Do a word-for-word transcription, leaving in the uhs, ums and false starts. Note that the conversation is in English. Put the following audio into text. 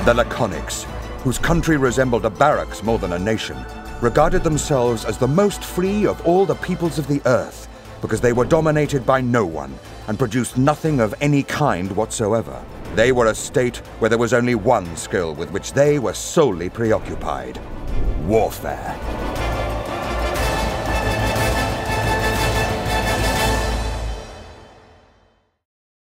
The Laconics, whose country resembled a barracks more than a nation, regarded themselves as the most free of all the peoples of the earth because they were dominated by no one and produced nothing of any kind whatsoever. They were a state where there was only one skill with which they were solely preoccupied: warfare.